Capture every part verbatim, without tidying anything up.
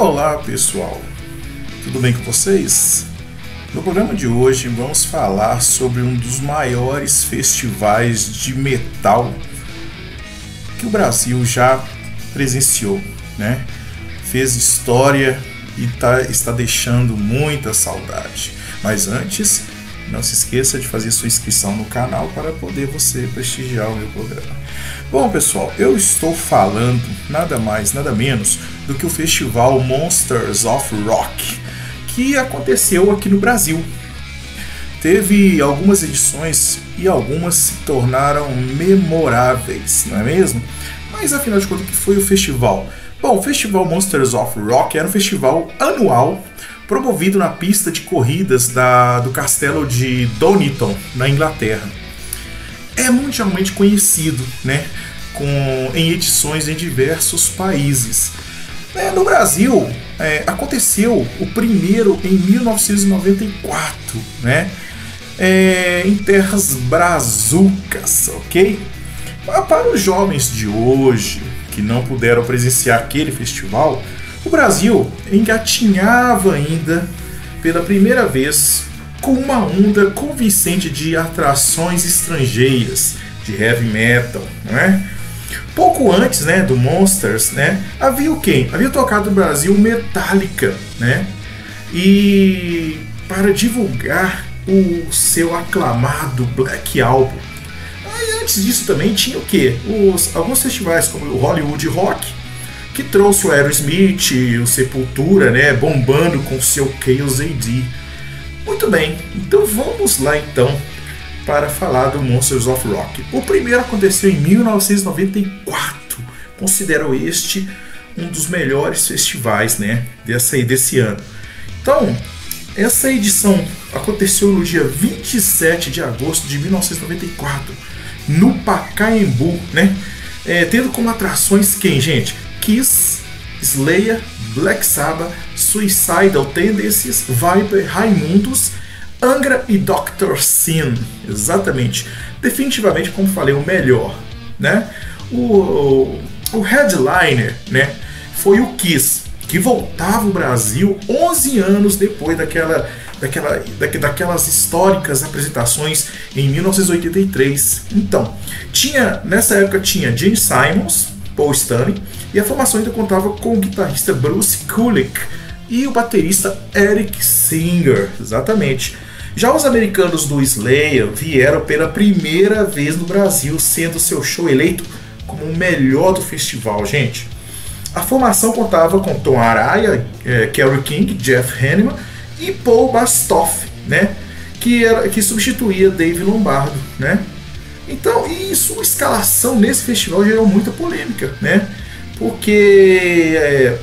Olá pessoal, tudo bem com vocês? No programa de hoje vamos falar sobre um dos maiores festivais de metal que o Brasil já presenciou, né? Fez história e tá, está deixando muita saudade. Mas antes, não se esqueça de fazer sua inscrição no canal para poder você prestigiar o meu programa. Bom pessoal, eu estou falando nada mais, nada menos do que o festival Monsters of Rock, que aconteceu aqui no Brasil. Teve algumas edições e algumas se tornaram memoráveis, não é mesmo? Mas afinal de contas, o que foi o festival? Bom, o festival Monsters of Rock era um festival anual promovido na pista de corridas da, do castelo de Donington, na Inglaterra. É mundialmente conhecido, né, com, em edições em diversos países. É, no Brasil, é, aconteceu o primeiro em mil novecentos e noventa e quatro, né, é, em terras brazucas, ok? Para os jovens de hoje, que não puderam presenciar aquele festival, o Brasil engatinhava ainda pela primeira vez com uma onda convincente de atrações estrangeiras de heavy metal, né? Pouco antes, né, do Monsters, né, havia o quem? Havia tocado no Brasil Metallica, né? E para divulgar o seu aclamado Black Album. Aí antes disso também tinha o quê? Os, alguns festivais como o Hollywood Rock, que trouxe o Aerosmith, o Sepultura, né, bombando com seu Chaos A D. Muito bem, então vamos lá então para falar do Monsters of Rock. O primeiro aconteceu em mil novecentos e noventa e quatro. Considero este um dos melhores festivais, né, dessa, desse ano. Então, essa edição aconteceu no dia vinte e sete de agosto de mil novecentos e noventa e quatro, no Pacaembu, né, é, tendo como atrações quem, gente? Kiss, Slayer, Black Sabbath, Suicidal Tendencies, Viper, Raimundos, Angra e doutor Sin. Exatamente. Definitivamente, como falei, o melhor, né? O, o headliner, né, foi o Kiss, que voltava ao Brasil onze anos depois daquela, daquela, daquelas históricas apresentações em mil novecentos e oitenta e três. Então, tinha, nessa época tinha Gene Simmons, Paul Stanley, e a formação ainda contava com o guitarrista Bruce Kulick e o baterista Eric Singer, exatamente. Já os americanos do Slayer vieram pela primeira vez no Brasil, sendo seu show eleito como o melhor do festival, gente. A formação contava com Tom Araya, é, Kerry King, Jeff Hanneman e Paul Bastoff, né, que, era, que substituía Dave Lombardo, né. Então, e sua escalação nesse festival gerou muita polêmica, né? Porque é,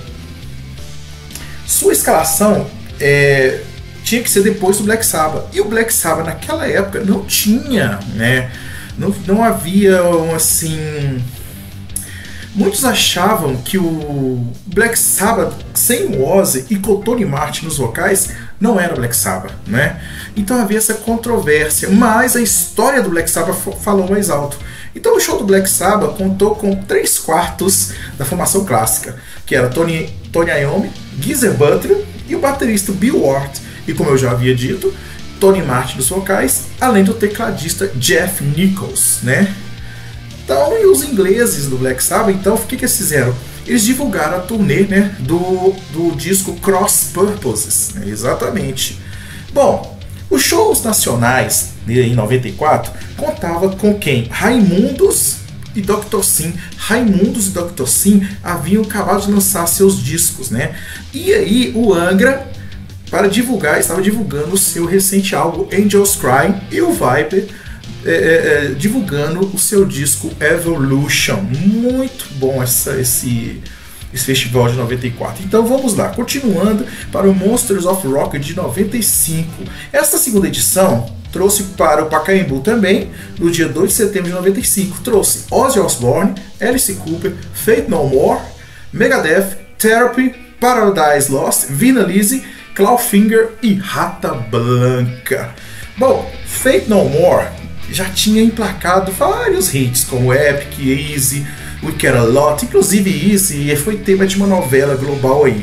sua escalação é, tinha que ser depois do Black Sabbath. E o Black Sabbath naquela época não tinha, né? Não, não havia, assim... Muitos achavam que o Black Sabbath sem o Ozzy e com o Tony Martin nos vocais não era Black Sabbath, né? Então havia essa controvérsia, mas a história do Black Sabbath falou mais alto. Então o show do Black Sabbath contou com três quartos da formação clássica, que era Tony, Tony Iommi, Geezer Butler e o baterista Bill Ward. E como eu já havia dito, Tony Martin nos vocais, além do tecladista Jeff Nichols, né? Então, e os ingleses do Black Sabbath, então, o que, que eles fizeram? Eles divulgaram a turnê, né, do, do disco Cross Purposes, né, exatamente. Bom, os shows nacionais, em noventa e quatro, contava com quem? Raimundos e doutor Sim. Raimundos e doutor Sim haviam acabado de lançar seus discos, né? E aí o Angra, para divulgar, estava divulgando o seu recente álbum Angels Cry, e o Viper É, é, divulgando o seu disco Evolution. Muito bom essa, esse, esse festival de noventa e quatro. Então vamos lá, continuando para o Monsters of Rock de noventa e cinco. Esta segunda edição trouxe para o Pacaembu também, no dia dois de setembro de noventa e cinco, trouxe Ozzy Osbourne, Alice Cooper, Faith No More, Megadeth, Therapy, Paradise Lost, Vina Lizzy, Clawfinger e Rata Blanca. Bom, Faith No More já tinha emplacado vários hits, como Epic, Easy, We Care A Lot, inclusive Easy foi tema de uma novela global aí.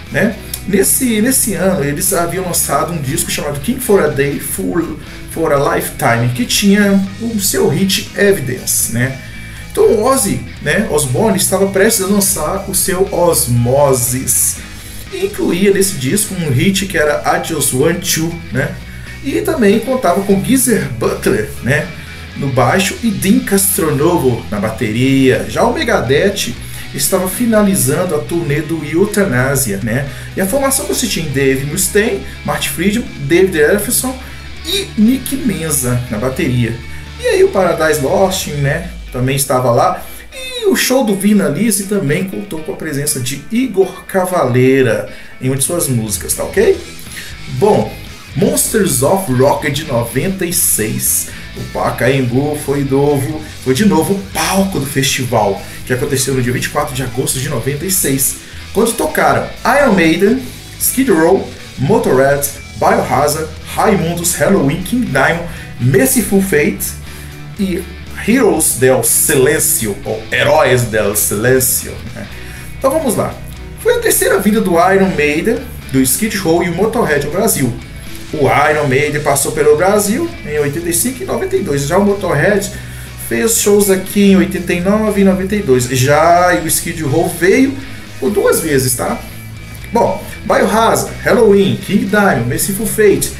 né? Nesse, nesse ano eles haviam lançado um disco chamado King for a Day, for, for a Lifetime, que tinha o seu hit Evidence, né? Então o Ozzy, né, Osbourne, estava prestes a lançar o seu Osmosis, e incluía nesse disco um hit que era I Just Want To, né? E também contava com Geezer Butler, né, no baixo, e Dean Castronovo na bateria. Já o Megadeth estava finalizando a turnê do Euthanasia, né? E a formação consistia em Dave Mustaine, Marty Friedman, David Ellefson e Nick Menza na bateria. E aí o Paradise Lost, né, também estava lá. E o show do Vina Lise também contou com a presença de Igor Cavaleira em uma de suas músicas, tá ok? Bom, Monsters of Rock de noventa e seis. O Pacaembu foi, novo, foi de novo o palco do festival, que aconteceu no dia vinte e quatro de agosto de noventa e seis, quando tocaram Iron Maiden, Skid Row, Motorhead, Biohazard, Raimundos, Halloween, King Diamond, Merciful Fate e Heroes del Silencio, ou Heróis del Silencio, né? Então vamos lá. Foi a terceira vinda do Iron Maiden, do Skid Row e o Motorhead ao Brasil. O Iron Maiden passou pelo Brasil em oitenta e cinco e noventa e dois. Já o Motorhead fez shows aqui em oitenta e nove e noventa e dois. Já o Skid Row veio por duas vezes, tá? Bom, Biohazard, Halloween, King Diamond, Merciful Fate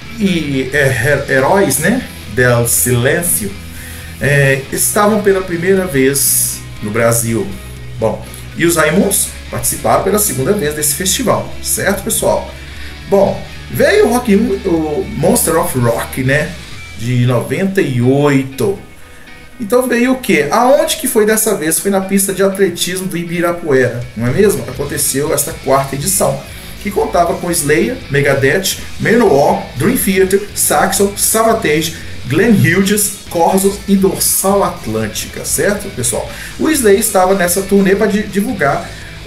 e é, Heróis, né, del Silencio, é, estavam pela primeira vez no Brasil. Bom, e os Raimundos participaram pela segunda vez desse festival, certo, pessoal? Bom, veio o, rock, o Monster of Rock, né, de noventa e oito. Então veio o que? Aonde que foi dessa vez? Foi na pista de atletismo do Ibirapuera, não é mesmo? Aconteceu esta quarta edição, que contava com Slayer, Megadeth, Manowar, Dream Theater, Saxon, Savatage, Glenn Hughes, Corsos e Dorsal Atlântica, certo, pessoal? O Slayer estava nessa turnê para divulgar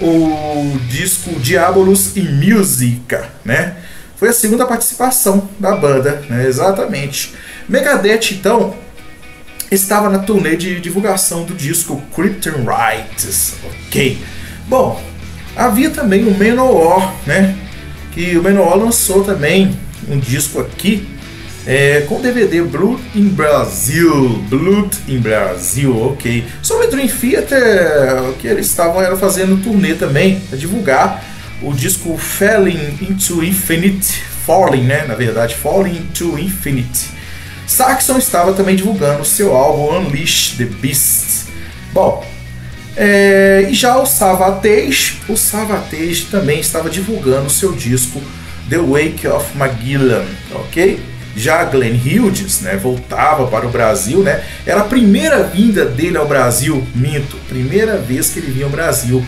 o disco Diabolus e Musica, né? Foi a segunda participação da banda, né? Exatamente. Megadeth, então, estava na turnê de divulgação do disco Krypton Rites, ok? Bom, havia também o Manowar, né? Que o Manowar lançou também um disco aqui é, com D V D Blood in Brazil, Blood in Brazil, ok? Sobre Dream Theater, que eles estavam era fazendo turnê também para divulgar o disco Falling into Infinite, Falling, né? Na verdade, Falling into Infinite. Saxon estava também divulgando o seu álbum Unleash the Beast. Bom, é, e já o Savatage, o Savatage também estava divulgando o seu disco The Wake of Magellan, ok? Já Glenn Hughes, né, voltava para o Brasil, né? Era a primeira vinda dele ao Brasil, minto, primeira vez que ele vinha ao Brasil.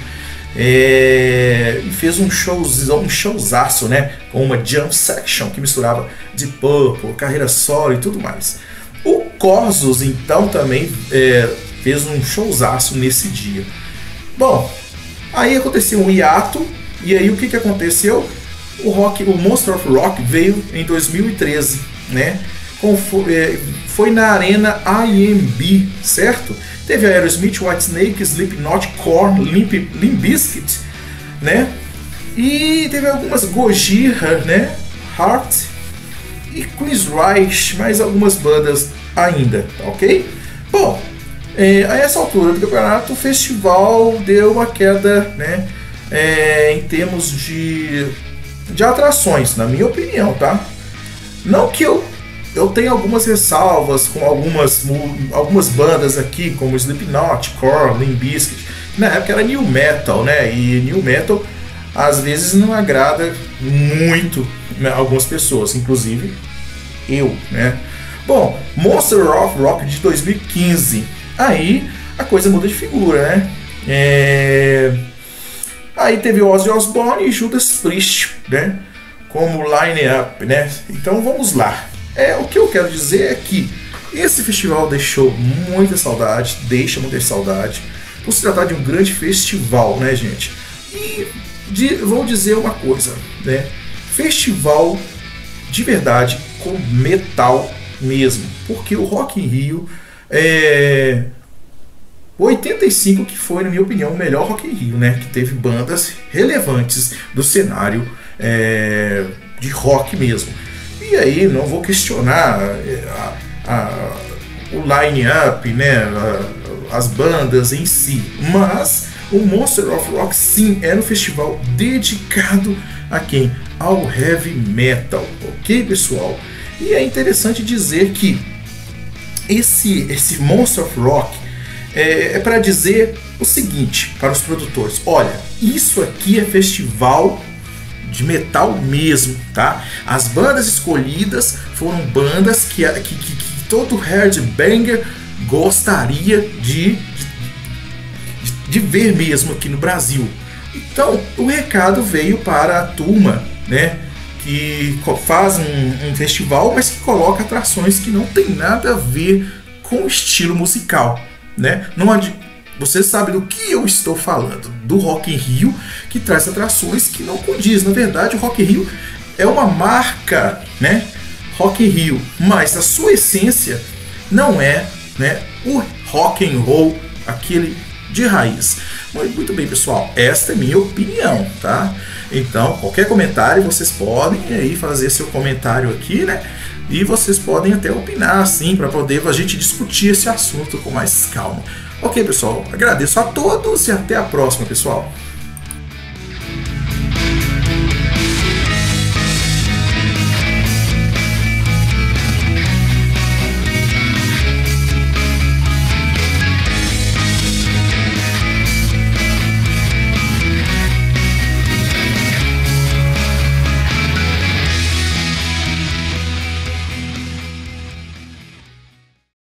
É, e fez um showzão, um showzaço, né, com uma jam section que misturava Deep Purple, carreira solo e tudo mais. O Corsos então também é, fez um showzaço nesse dia. Bom, aí aconteceu um hiato, e aí o que, que aconteceu? O rock, o Monster of Rock veio em dois mil e treze, né? Com, é, foi na Arena I M B, certo? Teve a Aerosmith, Whitesnake, Slipknot, Korn, Limp, Limp Bizkit, né? E teve algumas Gojira, né? Heart e Queensryche, mais algumas bandas ainda, tá ok? Bom, é, a essa altura do campeonato, o festival deu uma queda, né? É, em termos de, de atrações, na minha opinião, tá? Não que eu Eu tenho algumas ressalvas com algumas, algumas bandas aqui, como Slipknot, Korn, Limp Bizkit. Na época era New Metal, né? E New Metal às vezes não agrada muito, né, algumas pessoas, inclusive eu, né? Bom, Monster of Rock de dois mil e quinze. Aí a coisa muda de figura, né? É... Aí teve Ozzy Osbourne e Judas Priest, né? Como line-up, né? Então vamos lá. É, o que eu quero dizer é que esse festival deixou muita saudade, deixa muita saudade, por se tratar de um grande festival, né, gente? E de, vou dizer uma coisa, né? Festival de verdade com metal mesmo, porque o Rock in Rio é, oitenta e cinco, que foi, na minha opinião, o melhor Rock in Rio, né? Que teve bandas relevantes do cenário é, de rock mesmo. E aí não vou questionar a, a, o line-up, né? A, as bandas em si, mas o Monster of Rock sim era um festival dedicado a quem? Ao heavy metal, ok, pessoal? E é interessante dizer que esse, esse Monster of Rock é, é para dizer o seguinte para os produtores: olha, isso aqui é festival de metal mesmo, tá? As bandas escolhidas foram bandas que, que, que, que todo headbanger gostaria de, de, de ver mesmo aqui no Brasil. Então o recado veio para a turma, né, que faz um, um festival, mas que coloca atrações que não tem nada a ver com o estilo musical, né? Não ad... Você sabe do que eu estou falando, do Rock in Rio, que traz atrações que não condiz. Na verdade, o Rock in Rio é uma marca, né? Rock in Rio, mas a sua essência não é, né, o rock and roll, aquele de raiz. Muito bem, pessoal, esta é minha opinião, tá? Então, qualquer comentário, vocês podem aí fazer seu comentário aqui, né? E vocês podem até opinar, assim, para poder a gente discutir esse assunto com mais calma. Ok, pessoal, agradeço a todos e até a próxima, pessoal.